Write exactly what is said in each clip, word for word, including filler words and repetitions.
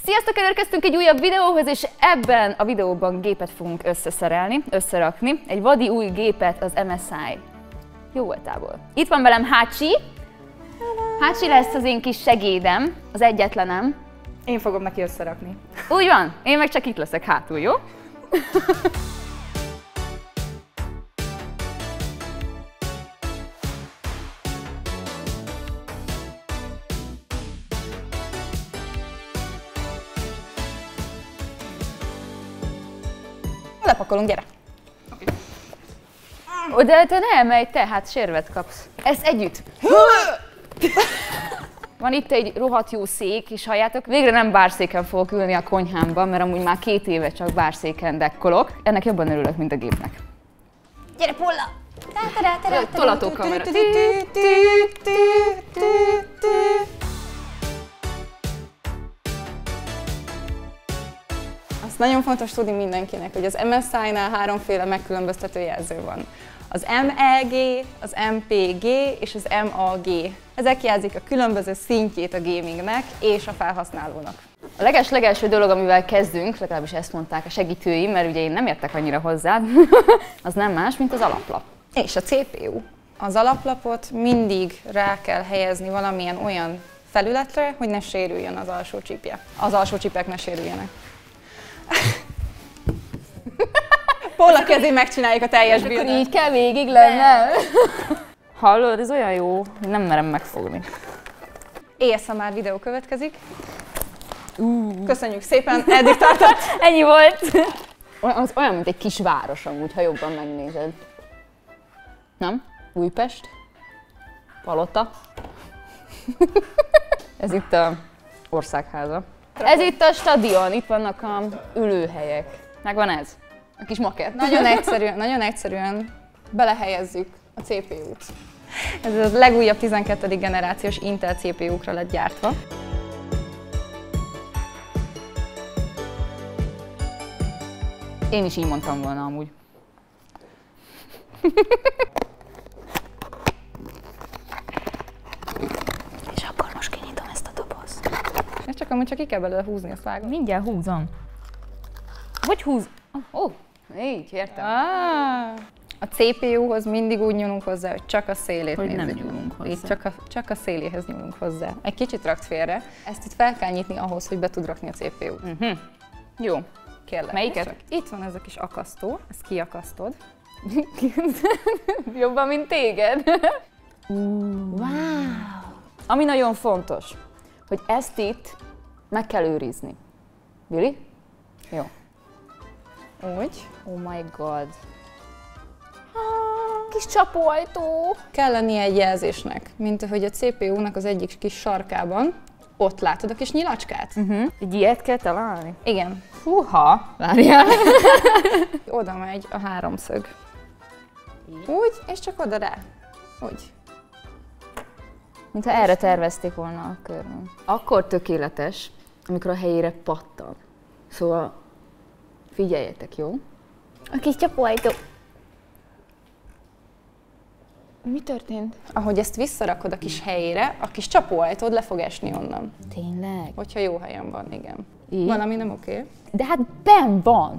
Sziasztok, elérkeztünk egy újabb videóhoz, és ebben a videóban gépet fogunk összeszerelni, összerakni. Egy vadi új gépet az em es i jó voltából. Itt van velem Hácsi. Hácsi lesz az én kis segédem, az egyetlenem. Én fogom neki összerakni. Úgy van, én meg csak itt leszek hátul, jó? Lepakolunk, gyere! Oda te nem, menj te, hát sérvet kapsz. Ezt együtt. Van itt egy rohadt jó szék, és halljátok, végre nem bárszéken fogok ülni a konyhámban, mert amúgy már két éve csak bárszéken dekkolok. Ennek jobban örülök, mint a gépnek. Gyere, Polla! Tolatókamera. Azt nagyon fontos tudni mindenkinek, hogy az em es i-nál háromféle megkülönböztető jelző van. Az em e gé, az em pé gé és az em a gé. Ezek jelzik a különböző szintjét a gamingnek és a felhasználónak. A leges-legelső dolog, amivel kezdünk, legalábbis ezt mondták a segítőim, mert ugye én nem értek annyira hozzá, az nem más, mint az alaplap. És a cé pé u. Az alaplapot mindig rá kell helyezni valamilyen olyan felületre, hogy ne sérüljön az alsó csípje. Az alsó csípek ne sérüljenek. Polla kezén megcsináljuk a teljes Akkor buildet. így kell végig lenne. Hallod, ez olyan jó, hogy nem merem megfogni. á es em er videó következik. Uh. Köszönjük szépen, eddig tartott. Ennyi volt. Az olyan, mint egy kis város amúgy, ha jobban megnézed. Nem? Újpest. Palota. Ez itt a országháza. Ez itt a stadion, itt vannak a ülőhelyek. Megvan ez? A kis makett. Nagyon egyszerűen, nagyon egyszerűen belehelyezzük a cé pé u-t. Ez a legújabb tizenkettedik generációs Intel cé pé u-kra lett gyártva. Én is így mondtam volna amúgy. És akkor most kinyitom ezt a dobozt. Ez csak amúgy csak ki kell belőle húzni, azt vágom. Mindjárt húzom. Hogy húz? Ó, oh, így, értem. Ah, a cé pé u-hoz mindig úgy nyúlunk hozzá, hogy csak a szélét hogy nézzük. nem nyúlunk hozzá. Így csak a, csak a széléhez nyúlunk hozzá. Egy kicsit rakt félre. Ezt itt fel kell nyitni ahhoz, hogy be tud rakni a cé pé u-t. Uh-huh. Jó. Kérlek. Melyiket? Csak. Itt van ez a kis akasztó, ezt kiakasztod. Jobban, mint téged. Uh, wow! Ami nagyon fontos, hogy ezt itt meg kell őrizni. Billy? Jó. Úgy. Oh my god. Kis csapóajtó. Kell lennie egy jelzésnek, mint ahogy a cé pé u-nak az egyik kis sarkában, ott látod a kis nyilacskát? Uh-huh. Egy ilyet kell találni? Igen. Húha! Várjál! Oda megy a háromszög. Úgy, és csak oda rá. Úgy. Mintha erre tervezték volna a körben. Akkor tökéletes, amikor a helyére pattan. Szóval figyeljetek, jó? A kis csapóajtó. Mi történt? Ahogy ezt visszarakod a kis helyére, a kis csapóajtód le fog esni onnan. Tényleg? Hogyha jó helyen van, igen. Így? Van, ami nem oké. Okay. De hát benn van!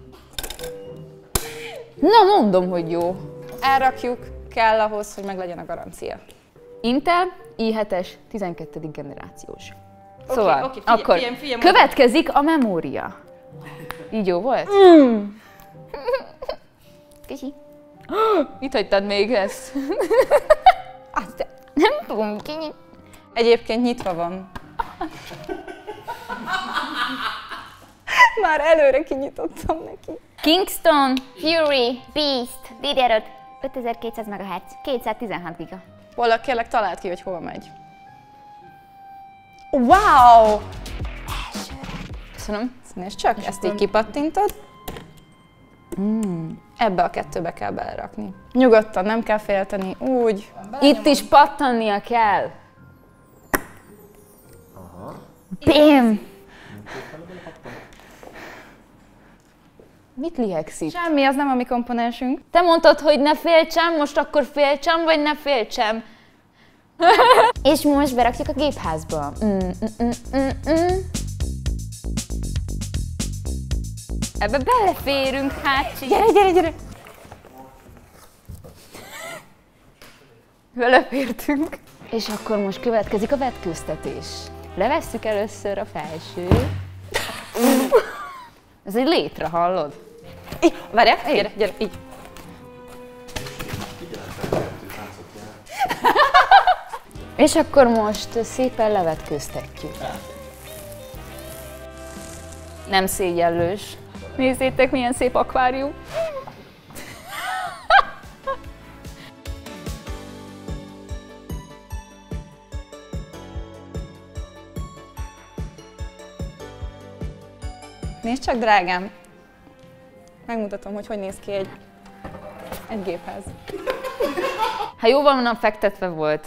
Na, mondom, hogy jó. Elrakjuk, kell ahhoz, hogy meglegyen a garancia. Intel i hetes tizenkettedik generációs. Okay, Szóval, okay, figyelj, akkor figyelj, figyelj, következik a memória. Így jó volt? Mm. Kicsi. Mit hagytad még ezt? Azt Nem tudom kinyitni. Egyébként nyitva van. Már előre kinyitottam neki. Kingston Fury Beast dé dé er öt ötezer-kétszáz megahertz, kétszáztizenhat giga. Polla, kérlek, találd ki, hogy hol megy. Wow! Köszönöm. Nézd csak, ezt így kipattintod. Mm. Ebbe a kettőbe kell belerakni. Nyugodtan, nem kell félteni, úgy. Itt is pattannia kell. Aha. Bém! Mit lihegsz itt? Semmi, az nem a mi komponensünk. Te mondtad, hogy ne féltsem, most akkor féltsem, vagy ne féltsem? És most berakjuk a gépházba. Mm, mm, mm, mm, mm. Ebbe beleférünk, Hácsi. Gyere, gyere, gyere! Belefértünk. És akkor most következik a vetkőztetés. Levesszük először a felső. Ez egy létre, hallod? Így, várjál, gyere, gyere, így. És akkor most szépen levetkőztetjük. Nem szégyellős. Nézzétek, milyen szép akvárium. Nézd csak, drágám! Megmutatom, hogy hogy néz ki egy, egy gépház. Hát jóval van, fektetve volt.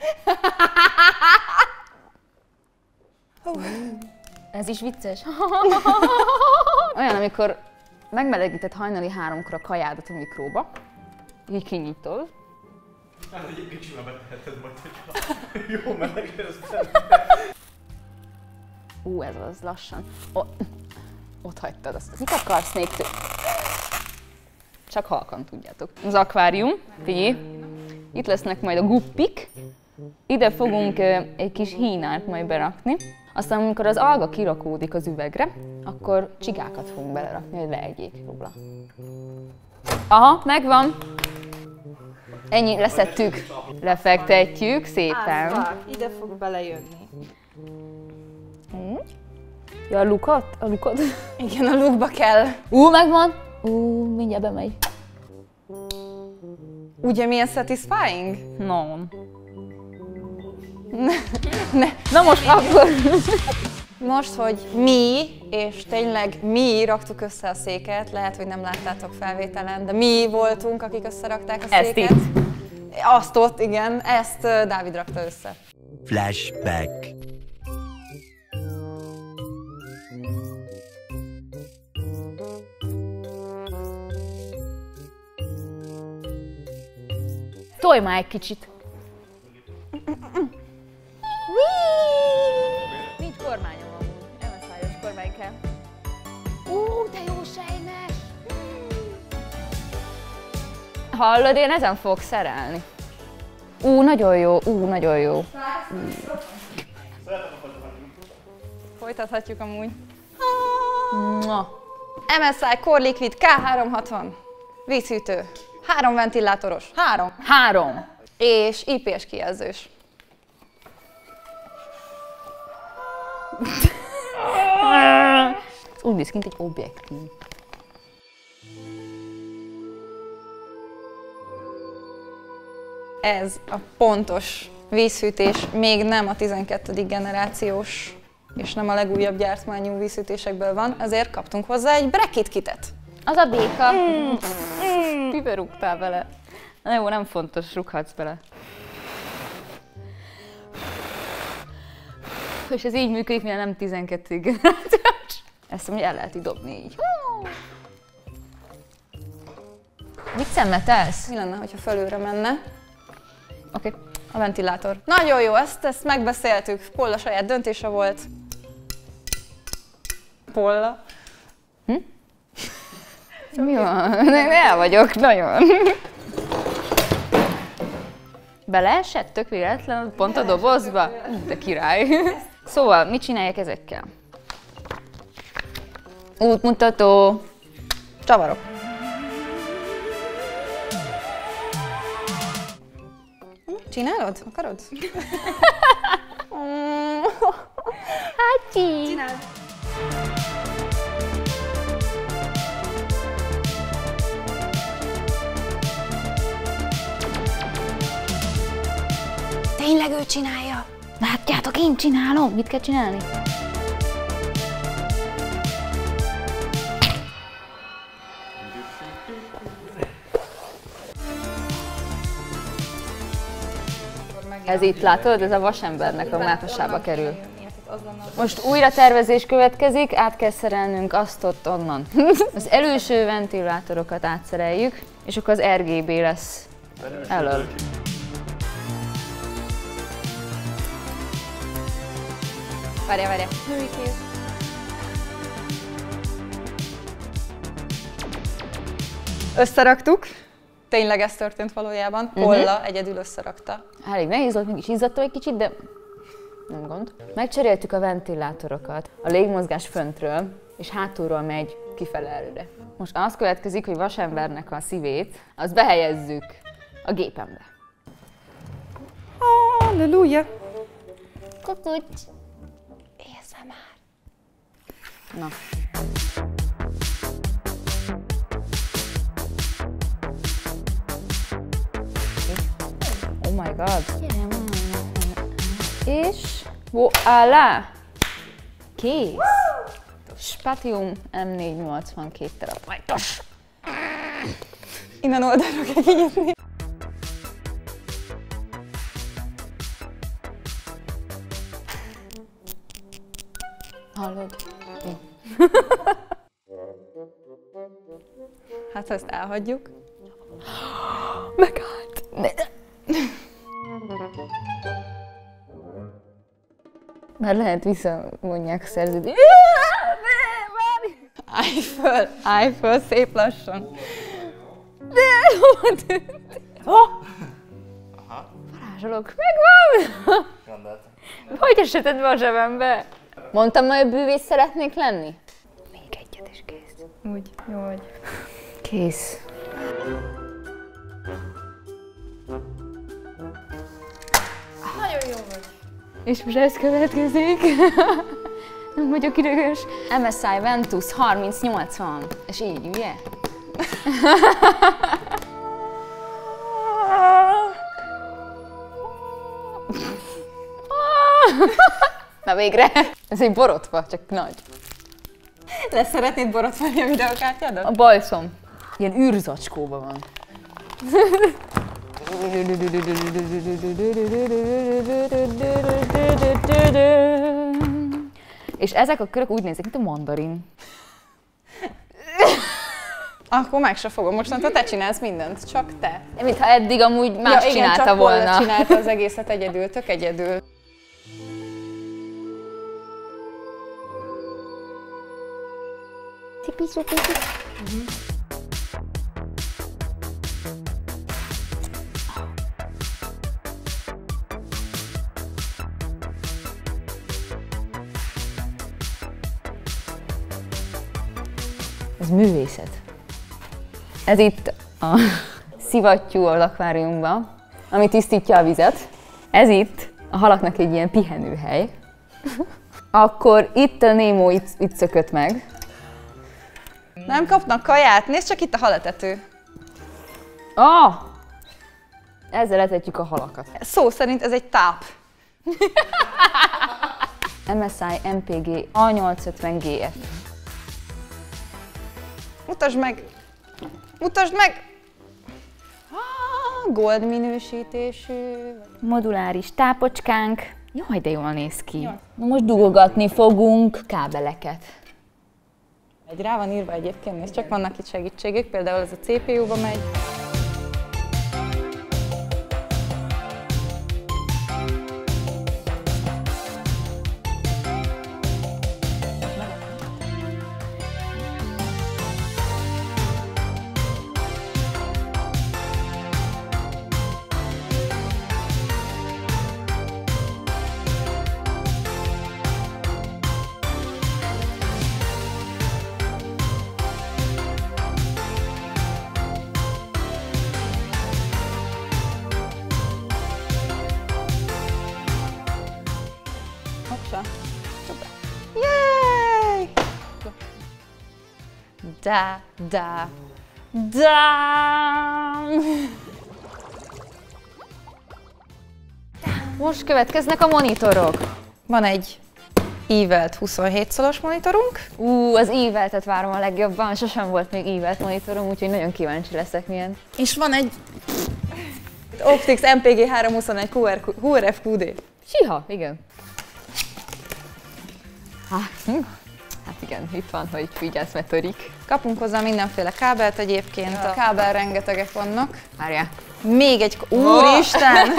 Ez is vicces. Olyan, amikor megmelegített hajnali háromkor a kajádat a mikróba, így kinyitod. Hát egyébként simán beteheted majd, hogyha jó meleg lesz. Ú, ez az, lassan. O, ott hagytad azt. Mit akarsz még tőle? Csak halkan tudjátok. Az akvárium, figyelj. Itt lesznek majd a guppik. Ide fogunk egy kis hínát majd berakni. Aztán, amikor az alga kirakódik az üvegre, akkor csigákat fogunk belerakni, hogy leegyék róla. Aha, megvan. Ennyi, leszettük. Lefektetjük szépen. Á, ide fog belejönni. Ja, a lukat? A lukat? Igen, a lukba kell. Ú, megvan. Ú, mindjárt bemegy. Ugye milyen satisfying? No. Ne. Na most akkor... Most, hogy mi, és tényleg mi raktuk össze a széket, lehet, hogy nem láttátok felvételen, de mi voltunk, akik összerakták a Ezt széket. itt. Azt ott, igen, ezt Dávid rakta össze. Flashback. Tolj már egy kicsit. Nincs kormányom amúgy. em es i-os kormány kell. Ú, de jó sejmes! Hallod, én ezen fogok szerelni. Ú, nagyon jó, ú, nagyon jó. Folytathatjuk amúgy. Mua. em es i Core Liquid ká háromszázhatvan. Vízhűtő. Három ventilátoros. Három. Három. És i pé es kijelzős. Ez úgy néz ki, mint egy objektív. Ez a pontos vízhűtés még nem a tizenkettedik generációs és nem a legújabb gyártmányú vízhűtésekből van, ezért kaptunk hozzá egy bracket kitet. Az a béka. Mm. Mm. Mibe rúgtál bele? Na jó, nem fontos, rúghatsz bele. És ez így működik, mivel nem tizenkettedik generációs. Ezt amúgy el lehet így dobni így. Mit szemetelsz? Mi lenne, hogyha felülre menne? Oké. Okay. A ventilátor. Nagyon jó, ezt, ezt megbeszéltük. Polla saját döntése volt. Polla. Hm? Mi van? El vagyok, nagyon. Beleesett tök véletlen, pont a dobozba? De király. Szóval, mit csinálják ezekkel? Útmutató. Csavarok. Csinálod? Akarod? Hácsi! Csináld. Tényleg ő csinálja? Látjátok, én csinálom. Mit kell csinálni? Ez itt látod, ez a vasembernek a mátosába kerül. Most újra tervezés következik, át kell szerelnünk azt ott onnan. Az előső ventilátorokat átszereljük, és akkor az er gé bé lesz elől. Várjál, várjál. Összeraktuk. Tényleg ez történt valójában. Polla uh-huh. egyedül összerakta. Elég nehéz volt, mégis izzadtam egy kicsit, de nem gond. Megcseréltük a ventilátorokat. A légmozgás föntről és hátulról megy kifele előre. Most az következik, hogy vasembernek a szívét, azt behelyezzük a gépembe. Halleluja! Kukucs! Észre már! Na. Oh my god! És voilà! Kész! Spatium em négyszáznyolcvankét terabajtos. Innen oldalra kell kinyitni. Hallod? Hát ezt elhagyjuk. Megállt! Ne. Már lehet visszavonják a szerződést. Állj föl, állj föl, szép lassan. De hova tűnt? Oh! Aha. Varázsolok, megvan! Gondoltam. Hogy eseted be a zsebembe? Mondtam, hogy bűvész szeretnék lenni? Még egyet és kész. Úgy, jó vagy. Kész. Nagyon jó vagy. És most ez következik. Nem vagyok ideges. em es i Ventus harminc nyolcvan. És így, ugye? Na végre! Ez egy borotva, csak nagy. Le szeretnéd borotolni a videókártyádat? A bajszom. Ilyen űrzacskóban van. És ezek a körök úgy néznek, mint a mandarin. Akkor meg se fogom. Mostantól te csinálsz mindent, csak te. Mintha eddig amúgy más ja, igen, csinálta csak volna. Polla csinálta az egészet egyedül, tök egyedül. Tipi-szupi. Uh-huh. Ez művészet. Ez itt a szivattyú az akváriumban, ami tisztítja a vizet. Ez itt a halaknak egy ilyen pihenőhely. Akkor itt a Nemo itt, itt szökött meg. Nem kapnak kaját? Nézd csak itt a haletető. Ah! Ezzel etetjük a halakat. Szó szerint ez egy táp. em es i em pé gé á nyolcszázötven gé ef. Mutasd meg! Mutasd meg! Ah, gold minősítésű. Moduláris tápocskánk. Jaj, de jól néz ki. Jaj. Na most dugogatni fogunk kábeleket. Egy rá van írva egyébként, nézd csak, vannak itt segítségek, például ez a cé pé u-ba megy. Yay! Da, da, da! Most következnek a monitorok. Van egy ívelt huszonhét szolos monitorunk. Ú, az íveltet várom a legjobban, sosem volt még ívelt monitorom, úgyhogy nagyon kíváncsi leszek milyen. És van egy Optix em pé gé háromszázhuszonegyes kú er ef kú dé. Siha, igen. Hát, hát igen, itt van, hogy figyelsz, mert törik. Kapunk hozzá mindenféle kábelt egyébként, ja. A kábel rengetegek vannak. Várjál. Még egy... Úristen!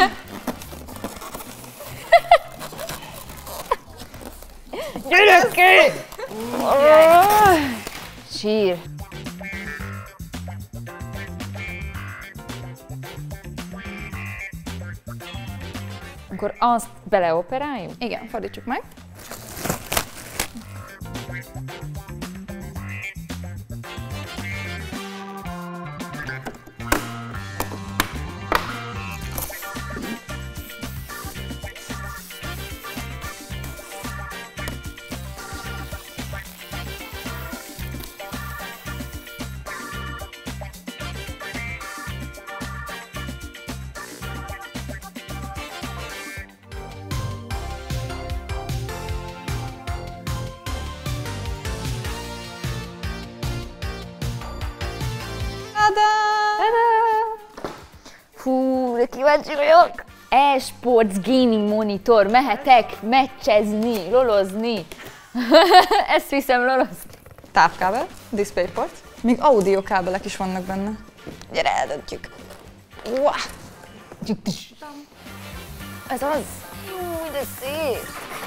Gyerek ki! Sír. Akkor azt beleoperáljuk? Igen, fordítsuk meg. Hú, de kíváncsi vagyok! E-Sports Gaming Monitor, mehetek meccsezni, lolozni. Ezt viszem lolozni. Távkábel, DisplayPort, még audio kábelek is vannak benne. Gyere, eldöntjük. Uá. Ez az! Hú, de szép!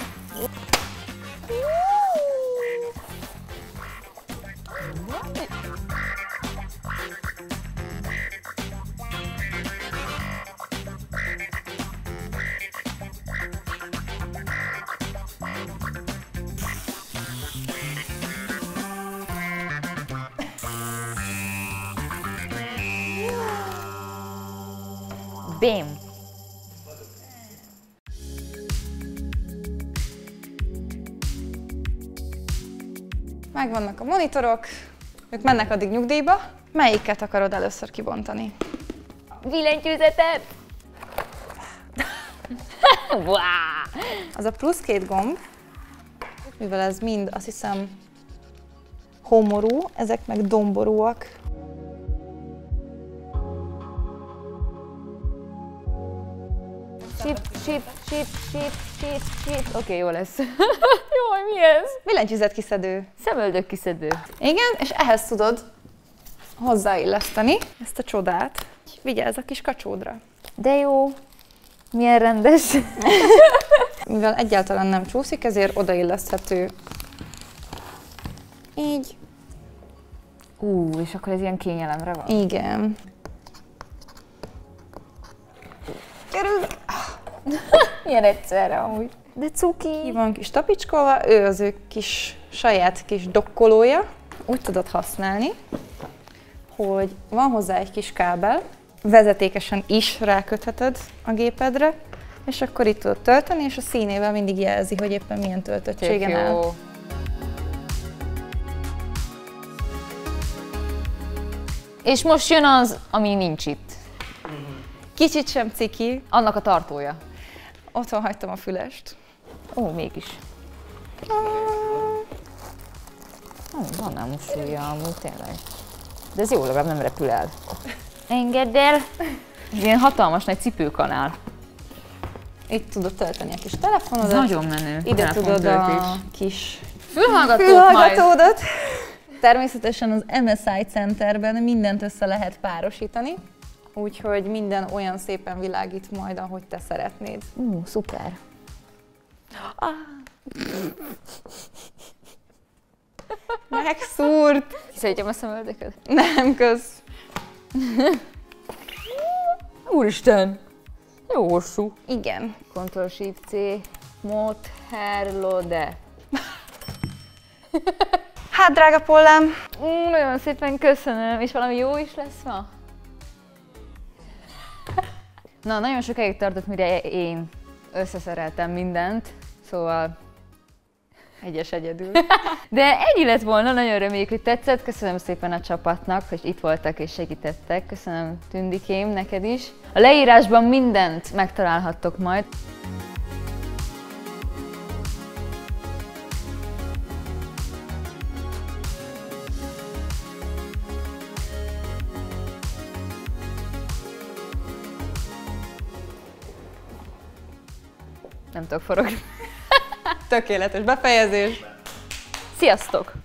Bém! Megvannak a monitorok, ők mennek addig nyugdíjba. Melyiket akarod először kibontani? Billentyűzetet! Wow. Az a plusz két gomb, mivel ez mind azt hiszem homorú, ezek meg domborúak. Shift, shift, shift, shift, shift, shift. Oké, okay, jó lesz. Jó, mi ez? Billentyűzet kiszedő. Szemöldök kiszedő. Igen, és ehhez tudod hozzáilleszteni ezt a csodát. Vigyázz a kis kacsódra. De jó. Milyen rendes. Mivel egyáltalán nem csúszik, ezért odailleszthető. Így. Ú, és akkor ez ilyen kényelemre van. Igen. Kerül! Milyen egyszerre amúgy. De cuki. Ki van kis tapicskolva, ő az ő kis saját kis dokkolója. Úgy tudod használni, hogy van hozzá egy kis kábel, vezetékesen is rákötheted a gépedre, és akkor itt tudod tölteni, és a színével mindig jelzi, hogy éppen milyen töltöttségen áll. És most jön az, ami nincs itt. Kicsit sem ciki. Annak a tartója. Otthon hagytam a fülest. Ó, mégis. Ó, van ám súlya amúgy, tényleg. De ez jó, legalább nem repül el. Engedd el! Ilyen hatalmas nagy cipőkanál. Itt tudod tölteni a kis telefonodat. Ez nagyon menő. Ide tudod a kis fülhallgatót fülhallgatódat. Természetesen az em es i Centerben mindent össze lehet párosítani, úgyhogy minden olyan szépen világít majd, ahogy te szeretnéd. Ú, uh, szuper. Ah. Megszúrt! Kiszedjem a szemöldököt? Nem, kösz. Úristen! Jó hosszú. Igen. Ctrl-Shift-C, Mod, Herlode. Hát, drága Pollám! Mm, nagyon szépen köszönöm, és valami jó is lesz ma? Na, nagyon sokáig tartott, mire én összeszereltem mindent, szóval egyes egyedül. De ennyi lett volna, nagyon reméljük, hogy tetszett. Köszönöm szépen a csapatnak, hogy itt voltak és segítettek. Köszönöm Tündikém, neked is. A leírásban mindent megtalálhattok majd. Nem tudok forogni. Tökéletes befejezés. Sziasztok!